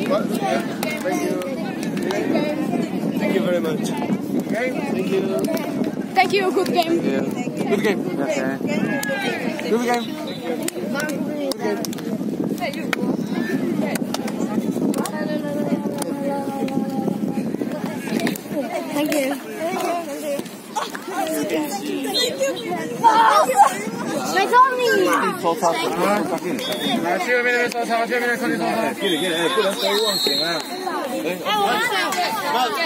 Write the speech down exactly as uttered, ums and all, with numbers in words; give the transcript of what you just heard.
Thank you. Thank you very much. Thank you. Thank you. Good game. Yeah. Good game. Okay. Good game. Thank you. My Tommy. 收操，收操，来，去那边那边收操，去那边空地收操。给你给你，不能收忘形啊。哎，我。